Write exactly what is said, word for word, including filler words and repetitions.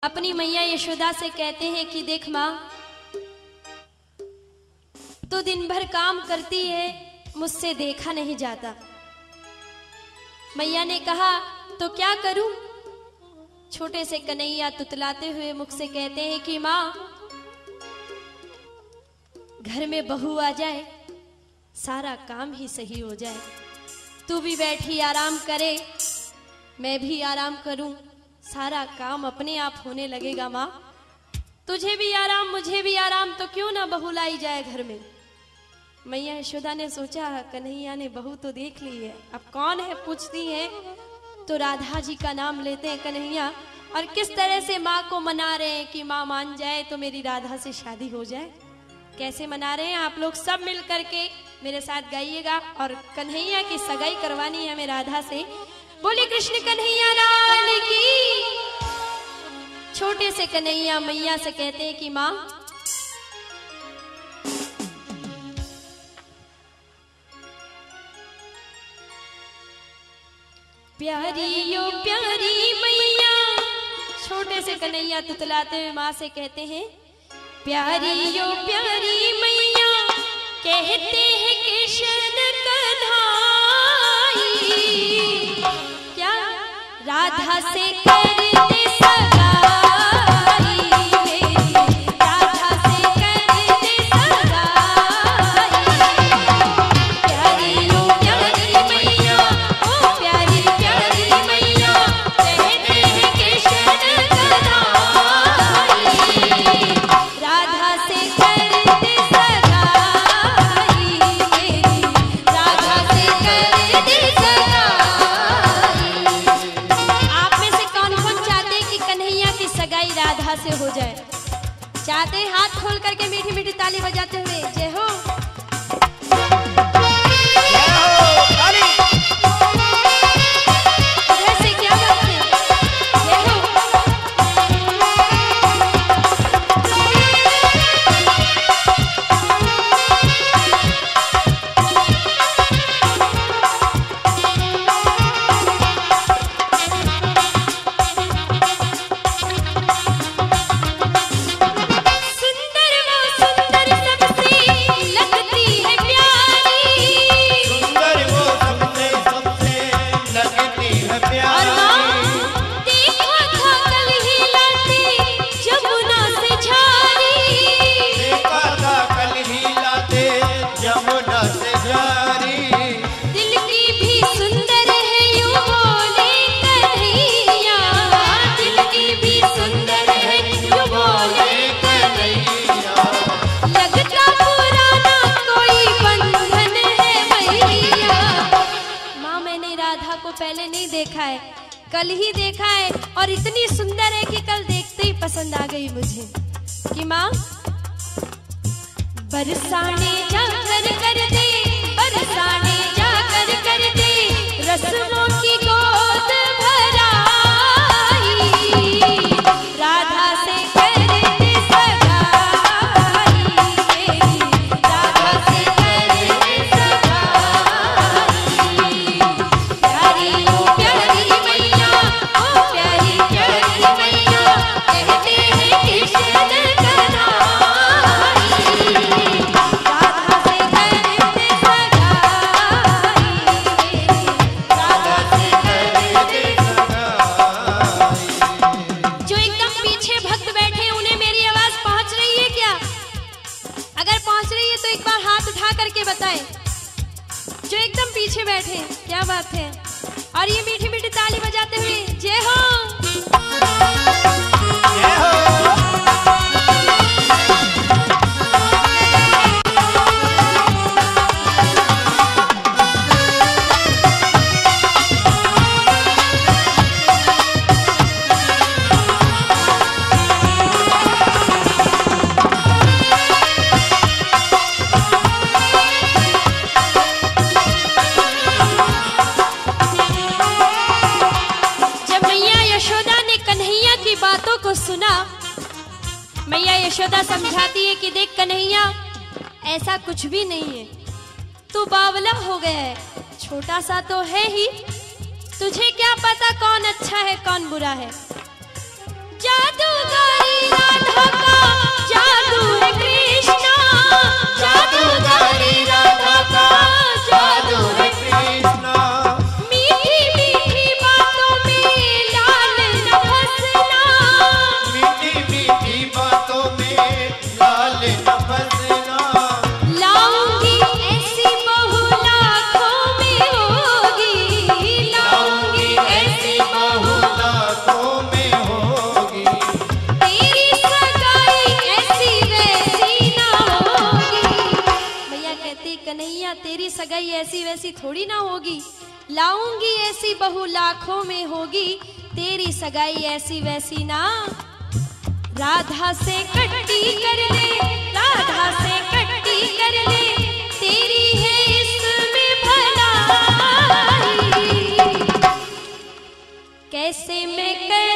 अपनी मैया यशोदा से कहते हैं कि देख माँ, तो दिन भर काम करती है, मुझसे देखा नहीं जाता। मैया ने कहा तो क्या करूं? छोटे से कन्हैया तुतलाते हुए मुख से कहते हैं कि माँ, घर में बहू आ जाए, सारा काम ही सही हो जाए। तू भी बैठी आराम करे, मैं भी आराम करूं, सारा काम अपने आप होने लगेगा। माँ, तुझे भी आराम, मुझे भी आराम, तो क्यों ना बहू लाई जाए घर में। मैया यशोदा ने सोचा कन्हैया ने बहू तो देख ली है, अब कौन है पूछती है, तो राधा जी का नाम लेते हैं कन्हैया, और किस तरह से माँ को मना रहे हैं कि माँ मान जाए तो मेरी राधा से शादी हो जाए। कैसे मना रहे हैं आप लोग सब मिल करके मेरे साथ गाइएगा, और कन्हैया की सगाई करवानी है हमें राधा से। बोले कृष्ण कन्हैया लाल की। छोटे से कन्हैया मैया से कहते हैं कि माँ, प्यारी यो प्यारी मैया। छोटे से कन्हैया तुतलाते हुए माँ से कहते हैं, प्यारी यो प्यारी मैया, कहते हैं कृष्ण कन्हाई, क्या राधा से करते सगाई, राधा से करते सगाई। प्यारी यो प्यारी मैया, ओ प्यारी प्यारी मैया, कहते हैं कृष्ण कन्हाई, राधा से करते सगाई, राधा से करते सगाई। आप में से कौन कौन चाहते कि कन्हैया की सगाई राधा से हो जाए? चाहते हाथ खोल करके मीठी मीठी ताली बजाते हुए जय हो। इधर से क्या बात है, जय हो। सुंदर वो सुंदर सबसे लगती है प्यारी, सुंदर वो सबसे सबसे लगती है और प्यारी। माँ देखा था कल ही लाते जमुना से झारी, देखा था कल ही लाते जमुना से जारी। दिल की भी सुंदर है यूं बोले कन्हैया, दिल की भी सुंदर है यूं बोले कन्हैया। लगता पुराना कोई बंधन है भैया। माँ, मैंने राधा को पहले नहीं देखा है, कल ही देखा है, और इतनी सुंदर है कि कल देखते ही पसंद आ गई मुझे। कि माँ, बरसाने जाकर कर दे, बरसाने जाकर कर दे, रस्मों की गोद भराई, राधा से करते सगाई, राधा से करते सगाई। प्यारी ओ प्यारी मैया, ओ प्यारी प्यारी मैया, कहते हैं कृष्ण कन्हाई, राधा से करते सगाई, राधा से करते। जो एकदम पीछे भक्त बैठे हैं, उन्हें मेरी आवाज पहुंच रही है क्या? अगर पहुंच रही है तो एक बार हाथ उठा करके बताएं। जो एकदम पीछे बैठे हैं, क्या बात है, और ये मीठी मीठी ताली बजाते हुए जय हो। जय हो। जब मैया यशोदा ने कन्हैया की बातों को सुना, मैया यशोदा समझाती है कि देख कन्हैया, ऐसा कुछ भी नहीं है, तू बावला हो गया है, छोटा सा तो है ही, तुझे क्या पता कौन अच्छा है कौन बुरा है। जादू सगाई ऐसी वैसी थोड़ी ना होगी, लाऊंगी ऐसी बहू लाखों में होगी, तेरी सगाई ऐसी वैसी ना। राधा से कट्टी कर ले, राधा से कट्टी कर ले, तेरी है इसमें भलाई। कैसे मैं कर